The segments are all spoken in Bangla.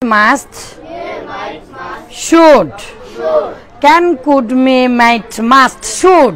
Must. Should. Can, could, may, might, must, should.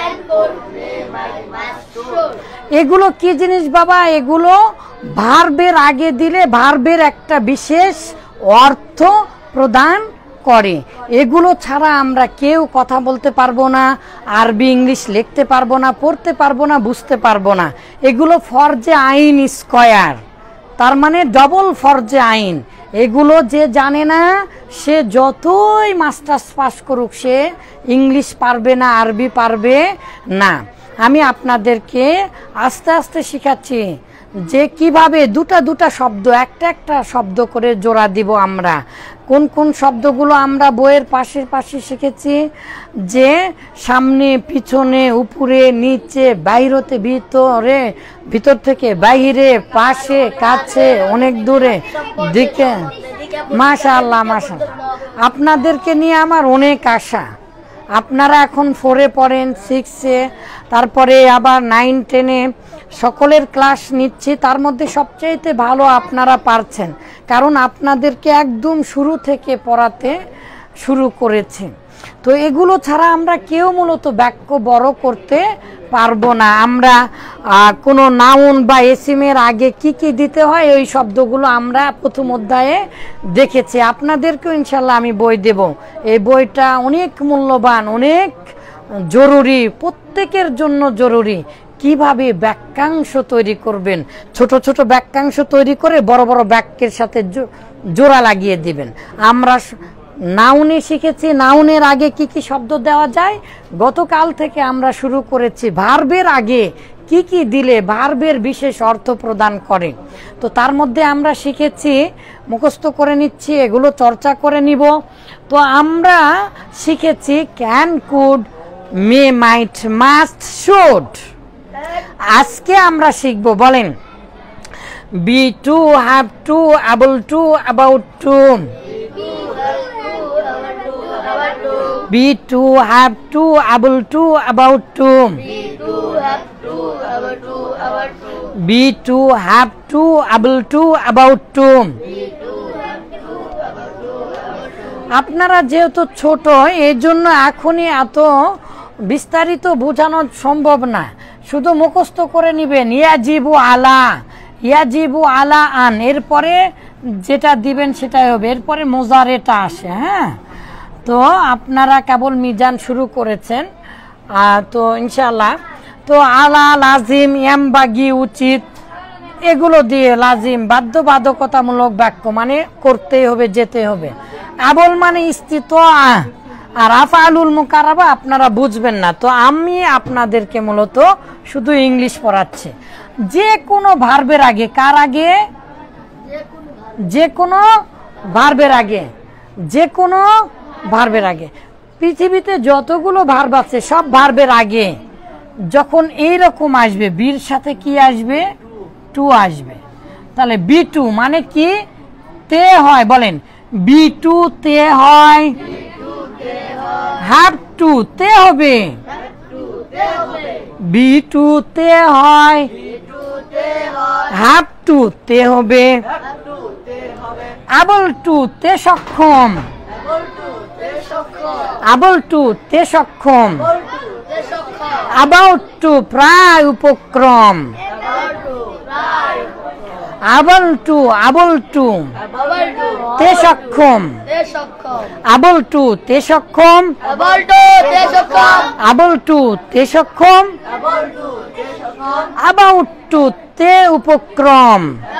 এগুলো কি জিনিস বাবা? এগুলো ভার্বের আগে দিলে ভার্বের একটা বিশেষ অর্থ প্রদান করে। এগুলো ছাড়া আমরা কেউ কথা বলতে পারবো না, আরবি ইংলিশ লিখতে পারবো না, পড়তে পারবো না, বুঝতে পারবো না। এগুলো ফরজে আইন স্কয়ার, তার মানে ডবল ফরজে আইন। এগুলো যে জানে না সে যতই মাস্টার্স পাস করুক সে ইংলিশ পারবে না, আরবি পারবে না। আমি আপনাদেরকে আস্তে আস্তে শেখাচ্ছি যে কিভাবে দুটা দুটা শব্দ একটা একটা শব্দ করে জোড়া দিব আমরা। কোন কোন শব্দগুলো আমরা বইয়ের পাশে পাশে শিখেছি, যে সামনে, পিছনে, উপরে, নিচে, বাইরেতে, ভিতরে, ভিতর থেকে বাইরে, পাশে, কাছে, অনেক দূরে, দিকে। মাশাআল্লাহ মাশাআল্লাহ, আপনাদেরকে নিয়ে আমার অনেক আশা। আপনারা এখন 4-এ পড়েন, 6-এ, তারপরে আবার 9-10-এ সকলের ক্লাস নিচ্ছি। তার মধ্যে সবচাইতে ভালো আপনারা পারছেন, কারণ আপনাদেরকে একদম শুরু থেকে পড়াতে শুরু করেছি। তো এগুলো ছাড়া আমরা কেউ মূলত বাক্য বড় করতে পারবো না। আমরা কোনো নাউন বা এসিমের আগে কি কি দিতে হয় ওই শব্দগুলো আমরা প্রথম অধ্যায়ে দেখেছি। আপনাদেরকেও ইনশাল্লাহ আমি বই দেব। এই বইটা অনেক মূল্যবান, অনেক জরুরি, প্রত্যেকের জন্য জরুরি। কিভাবে বাক্যাংশ তৈরি করবেন, ছোট ছোট বাক্যাংশ তৈরি করে বড় বড় বাক্যের সাথে জোড়া লাগিয়ে দিবেন। আমরা নাউনে শিখেছি নাউনের আগে কি কি শব্দ দেওয়া যায়। গতকাল থেকে আমরা শুরু করেছি ভার্বের আগে কি কি দিলে ভার্বের বিশেষ অর্থ প্রদান করে। তো তার মধ্যে আমরা শিখেছি, মুখস্থ করে নিচ্ছি, এগুলো চর্চা করে নিব। তো আমরা শিখেছি can, could, may, might, must, should. আজকে আমরা শিখব, বলেন, be to, have to, able to, about to. Be to, have to, able to, about to. Be to, have to, able to, about to. আপনারা যেহেতু ছোট এই জন্য এখনই এত বিস্তারিত বোঝানো সম্ভব না, শুধু মুখস্থ করে নিবেন। ইয়াজিবু আলা, ইয়াজিবু আলা আন, এরপরে যেটা দিবেন সেটাই হবে, এরপরে মোজারেটা আসে। হ্যাঁ, তো আপনারা কেবল মিজান শুরু করেছেন, তো ইনশাআল্লাহ। তো আলা, লাজিম, এমবাগি, উচিত, এগুলো দিয়ে লাজিম বাধ্যবাধকতামূলক বাক্য, মানে করতেই হবে, যেতে হবে। আবল মানে স্থিত, আর আফআলুল মুকাররাবা আপনারা বুঝবেন না, তো আমি আপনাদেরকে মূলত শুধু ইংলিশ পড়াচ্ছি। যে কোনো ভার্বের আগে, কার আগে? যে কোনো ভার্বের আগে, যে কোনো ভার্বের আগে। পৃথিবীতে যতগুলো ভার্ব আছে সব ভার্বের আগে যখন এইরকম আসবে, বির সাথে কি আসবে? টু আসবে। তাহলে বি টু মানে কি? তে হয়, বলেন, বি টু তে হয়, হ্যাভ টু তে হবে, বি টু তে হয়, হ্যাভ টু তে হবে, এবল টু তে সক্ষম, এবল টু তে সক্ষম, অ্যাবাউট টু প্রায় উপক্রম, আবল টু, আবল টু তে সক্ষম, আবল টু তে সক্ষম, আবল টু তে সক্ষম, অ্যাবাউট টু তে উপক্রম,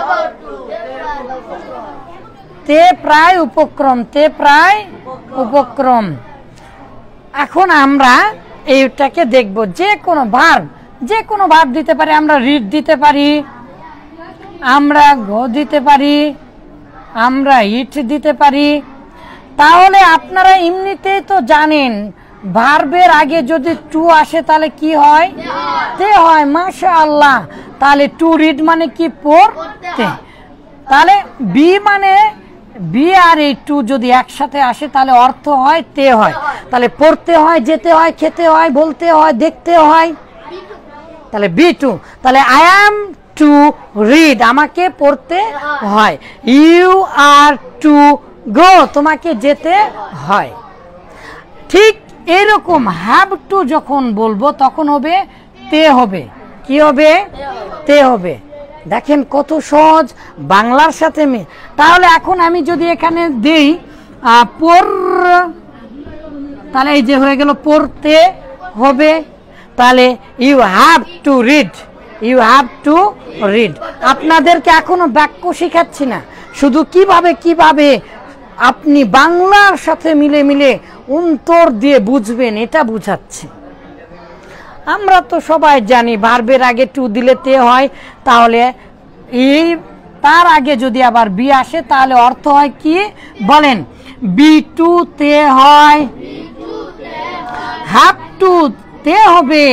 তে প্রায় উপক্রম, তে প্রায় উপক্রম। এখন আমরা এইটাকে দেখব, যে কোনো ভার্ব, যে কোনো ভার্ব দিতে পারি। আমরা রিড দিতে পারি, আমরা গো দিতে পারি, আমরা ইট দিতে পারি। তাহলে আপনারা এমনিতেই তো জানেন ভার্বের আগে যদি টু আসে তাহলে কি হয়? তে হয়। মাশাআল্লাহ। তাহলে টু রিড মানে কি? পড়তে। তাহলে বি মানে বি আর এই টু যদি একসাথে আসে তাহলে অর্থ হয় তে হয়। তাহলে পড়তে হয়, যেতে হয়, খেতে হয়, বলতে হয়, দেখতে হয়। তাহলে বি টু। তাহলে আই অ্যাম টু রিড, আমাকে পড়তে হয়। ইউ আর টু গো, তোমাকে যেতে হয়। ঠিক এরকম হ্যাভ টু যখন বলবো তখন হবে তে হবে। কি হবে? তে হবে। দেখেন কত সহজ বাংলার সাথে তাহলে এখন আমি যদি এখানে দেই পড়, তাহলে এই যে হয়ে গেল পড়তে হবে। তাহলে you have to read, you have to read. আপনাদেরকে এখনো বাক্য শেখাচ্ছি না, শুধু কিভাবে আপনি বাংলার সাথে মিলে মিলে অন্তর দিয়ে বুঝবেন এটা বুঝাচ্ছি। আমরা তো সবাই জানি ভার্বের আগে টু দিলে তে হয়, তাহলে এই তার আগে যদি আবার বি আসে তাহলে অর্থ হয় কি বলেন? বি টু তে হয়, হ্যাভ টু তে হবে,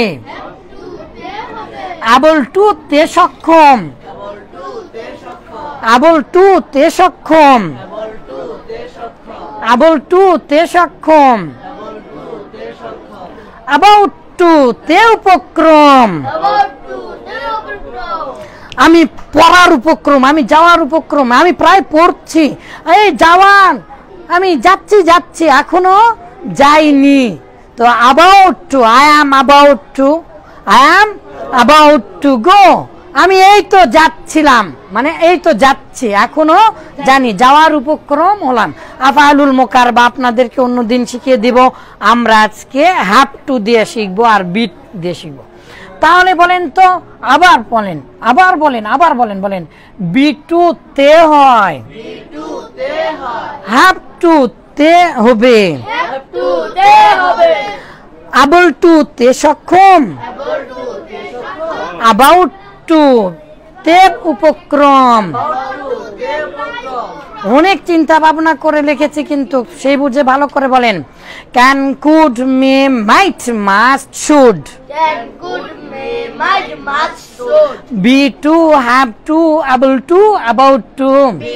এবল টু তে সক্ষম, এবল টু তে সক্ষম, এবল টু তে সক্ষম, অ্যাবাউট টু তে উপক্রম। আমি পড়ার উপক্রম, আমি যাওয়ার উপক্রম, আমি প্রায় পড়ছি, এই যাওয়ান, আমি যাচ্ছি এখনো যাইনি। তো about to, I am about to, I am about to go, আমি এই তো যাচ্ছিলাম, মানে এই তো যাচ্ছি এখনো জানি, যাওয়ার উপক্রম হলাম। আফআলুল মুকাররবা আপনাদেরকে অন্যদিন শিখিয়ে দিব, আমরা আজকে হ্যাভ টু দিয়ে শিখবো আর বি দিয়ে শিখবো। তাহলে বলেন তো, আবার বলেন বলেন। বি টু তে হয়, হ্যাভ টু তে হবে, এবল টু তে সক্ষম, অ্যাবাউট টু তে উপক্রম। অনেক চিন্তা ভাবনা করে লিখেছি কিন্তু সেই বুঝে ভালো করে বলেন। Can, could, may, might, must, should. Be to, have to, able to, about to.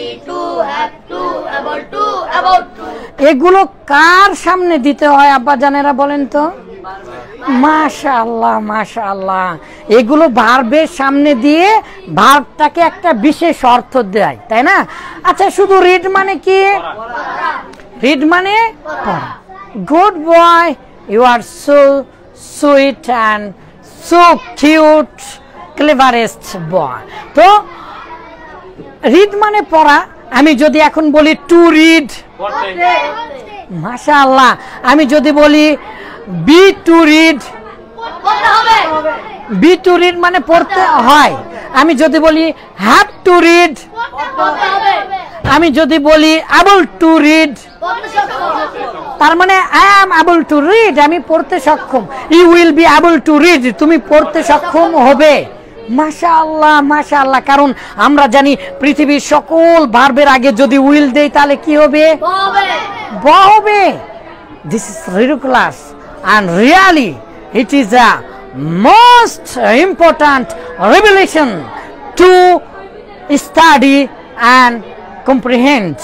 এগুলো কার সামনে দিতে হয় আব্বা জানেরা বলেন তো? মাশাআল্লাহ মাশাআল্লাহ, এগুলো ভার্বের সামনে দিয়ে ভার্বটাকে একটা বিশেষ অর্থ দেয়, তাই না? আচ্ছা, শুধু রিড মানে কি? রিড মানে পড়া। Good boy, you are so sweet and so cute, cleverest boy. তো রিড মানে পড়া। আমি যদি এখন বলি টু রিড, মাশাআল্লাহ, আমি যদি বলি be to read, be to read মানে পড়তে হয়। আমি যদি বলি হ্যাভ টু রিড, আমি যদি বলি এবল টু রিড, তার মানে I am able to read, আমি পড়তে সক্ষম। You will be able to read, তুমি পড়তে সক্ষম হবে। মাশাআল্লাহ মাশাআল্লাহ, কারণ আমরা জানি পৃথিবীর সকল ভার্বের আগে যদি উইল দেই তাহলে কি হবে? ব হবে। This is ridiculous and really it is a most important revelation to study and comprehend.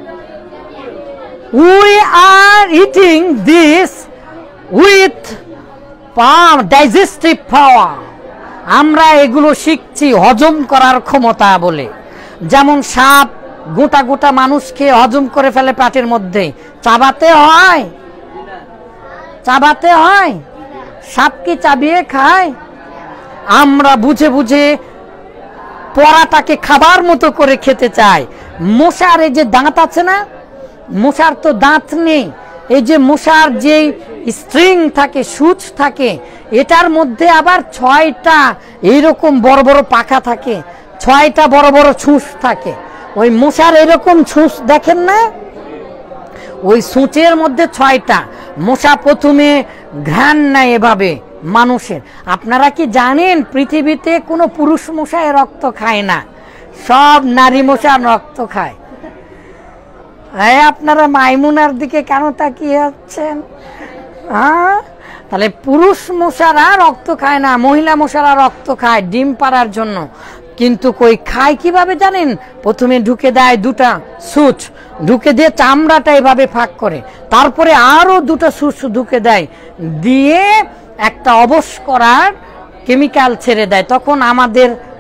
We are eating this with digestive power. আমরা এগুলো শিখছি হজম করার ক্ষমতা বলে। যেমন সাপ গোটা গোটা মানুষকে হজম করে ফেলে পেটের মধ্যে, চাবাতে হয়? চাবাতে হয়? সাপ কি চাবিয়ে খায়? আমরা বুঝে বুঝে পড়াটাকে খাবার মতো করে খেতে চাই। মশার এই যে দাঁত আছে না, মশার তো দাঁত নেই, এই যে মশার যে স্ট্রিং থাকে, সূচ থাকে, এটার মধ্যে আবার 6টা এইরকম বড় বড় পাখা থাকে, 6টা বড় বড় ছুঁচ থাকে। ওই মশার এরকম ছুঁচ দেখেন না, ওই সূচের মধ্যে 6টা। মশা প্রথমে ঘ্রাণ নেয় এভাবে মানুষের। আপনারা কি জানেন পৃথিবীতে কোনো পুরুষ মশায় রক্ত খায় না, সব নারী মশা রক্ত খায়। আপনারা মাইমুনার দিকে কেন তাকিয়ে আছেন? হ্যাঁ, তাহলে পুরুষ মশারা রক্ত খায় না, মহিলা মশারা রক্ত খায় ডিম পাড়ার জন্য। কিন্তু কই খায় কিভাবে জানেন? প্রথমে ঢুকে দেয় 2টা সূচ, ঢুকে দিয়ে চামড়াটা এভাবে ফাঁক করে, তারপরে আরো 2টা সূচ ঢুকে দেয়, দিয়ে একটা অবশ করার কেমিক্যাল ছেড়ে দেয়। তখন আমাদের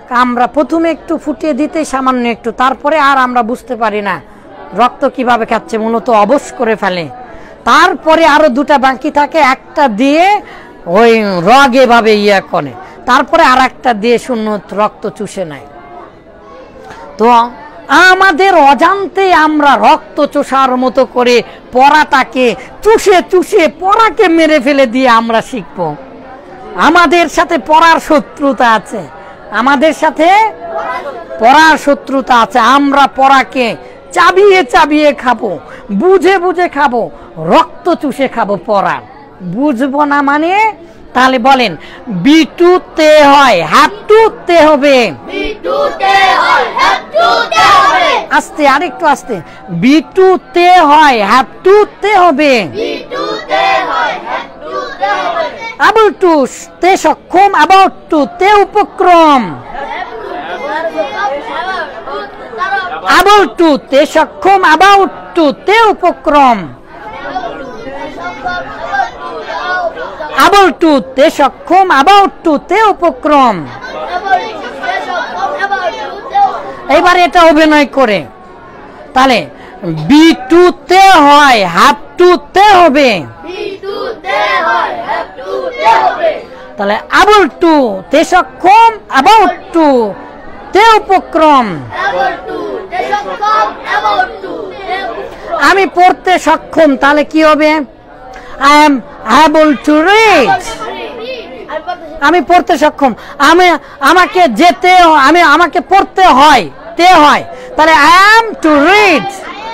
আমরা প্রথমে একটু ফুটিয়ে দিতে সামান্য একটু, তারপরে আর আমরা বুঝতে পারি না রক্ত কিভাবে খাচ্ছে, মূলত অবশ করে ফেলে। তারপরে আরো দুটা বাকি থাকে, একটা দিয়ে ওই রগ এভাবে ইয়া করে, তারপরে আর একটা দিয়ে শূন্য রক্ত চুষে নেয়। তো আমাদের অজান্তে আমরা রক্ত চোষার মতো করে পড়াটাকে চুষে চুষে পড়াকে মেরে ফেলে দিয়ে আমরা শিখব। আমাদের সাথে পড়ার শত্রুতা আছে, আমাদের সাথে পড়ার শত্রুতা আছে। আমরা পড়াকে চাবিয়ে চাবিয়ে খাবো, বুঝে বুঝে খাবো, রক্ত চুষে খাবো পড়া। বুঝবো না মানে তাহলে বলেন B2 তে হয়, হ্যাভ টু তে হবে, আস্তে আরেকটু আস্তে, B2 তে হয়, হ্যাভ টু তে হবে। able to তে সক্ষম, about to তে উপক্রম, able to তে সক্ষম, about to তে উপক্রম, able to তে সক্ষম, about to তে উপক্রম। এবার এটা অভিনয় করে, তাহলে B2 তে হয়, have to তে হবে, তাহলে able to তে সক্ষম, about to তে উপক্রম। আমি পড়তে সক্ষম, তাহলে কি হবে? I am able to read, আমি পড়তে সক্ষম। আমাকে যেতে, আমাকে পড়তে হয়, তে হয়, তাহলে I am to read,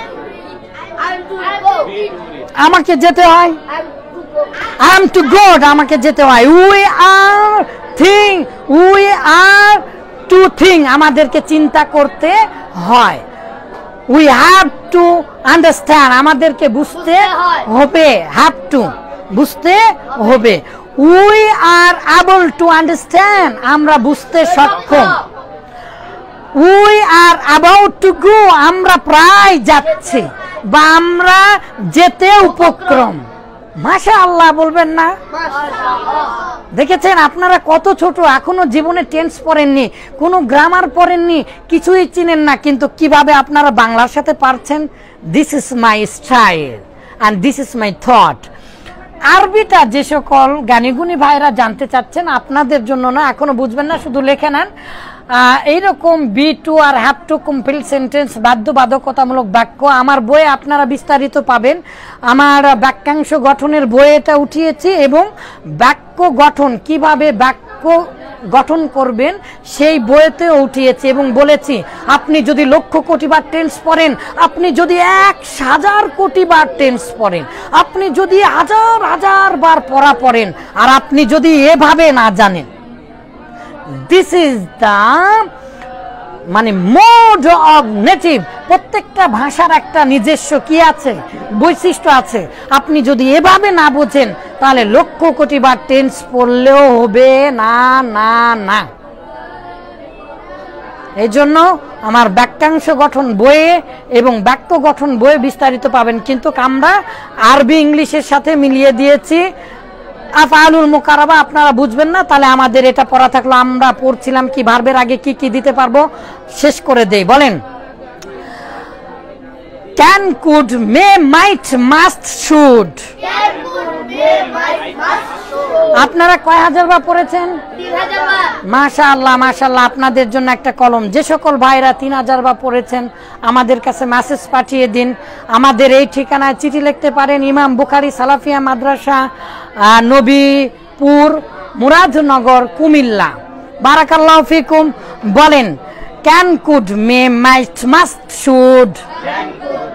আমাকে যেতে হয়, I am to go, আমাকে যেতে হয়। we are to think, আমাদেরকে চিন্তা করতে হয়। we have to understand, আমাদেরকে বুঝতে হবে, have to বুঝতে হবে। we are able to understand, আমরা বুঝতে সক্ষম। we are about to go, আমরা প্রায় যাচ্ছি বা আমরা যেতে উপক্রম। মাশাআল্লাহ বলবেন না? দেখেছেন আপনারা কত ছোট, এখনো জীবনে টেন্স পড়েননি, কোনো গ্রামার পড়েননি, কিছুই চিনেন না, কিন্তু কিভাবে আপনারা বাংলার সাথে পারছেন। This is my style and this is my thought. আরবিটা যে সকল জ্ঞানীগুণী ভাইরা জানতে চাচ্ছেন, আপনাদের জন্য না, এখনো বুঝবেন না, শুধু লিখে নেন। এইরকম B2 আর হ্যাভ টু কমপ্লিট সেন্টেন্স, বাধ্যবাধকতামূলক বাক্য আমার বইয়ে আপনারা বিস্তারিত পাবেন। আমার বাক্যাংশ গঠনের বই এটা উঠিয়েছি, এবং বাক্য গঠন কিভাবে বাক্য গঠন করবেন সেই বইতে উঠিয়েছি, এবং বলেছি আপনি যদি লক্ষ কোটি বার টেন্স পড়েন, আপনি যদি 1000 কোটি বার টেন্স পড়েন, আপনি যদি হাজার হাজার বার পড়া পড়েন, আর আপনি যদি এভাবে না জানেন, দিস ইজ দ্য মানে মোড অফ নেটিভ। প্রত্যেকটা ভাষার একটা নিজস্ব কি আছে, বৈশিষ্ট্য আছে। আপনি যদি এভাবে না বোঝেন, তাহলে লক্ষ কোটি বার টেন্স পড়লেও হবে না, না, না। এই জন্য আমার বাক্যাংশ গঠন বইয়ে এবং বাক্য গঠন বইয়ে বিস্তারিত পাবেন, কিন্তু আমরা আরবি ইংলিশের সাথে মিলিয়ে দিয়েছি। আফআলুল মুকাররাবা আপনারা বুঝবেন না, তাহলে আমাদের এটা পড়া থাকলো। আমরা পড়ছিলাম কি ভার্বের আগে কি কি দিতে পারবো, শেষ করে দেই। বলেন can, could, may, might, must, should. আপনারা কয় হাজার বার পড়েছেন? মাশাআল্লাহ, মাশাআল্লাহ। আপনাদের জন্য একটা কলম। যে সকল ভাইরা 3000 বার পড়েছেন আমাদের কাছে মেসেজ পাঠিয়ে দিন। আমাদের এই ঠিকানায় চিঠি লিখতে পারেন, ইমাম বুখারী সালাফিয়া মাদ্রাসা, নবীপুর, মুরাদনগর, কুমিল্লা। বারাকাল্লাহু ফিকুম। বলেন can, could, may, might, must, should.